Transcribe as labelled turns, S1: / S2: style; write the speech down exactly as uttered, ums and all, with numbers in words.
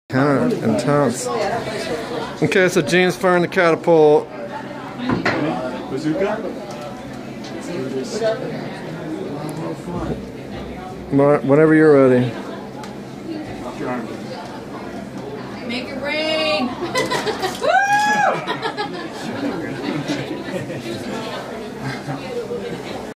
S1: Kind of intense. Okay, so Jeanne's firing the catapult.
S2: Bazooka?
S1: Whenever you're ready.
S2: Off your arm.
S3: Make it rain!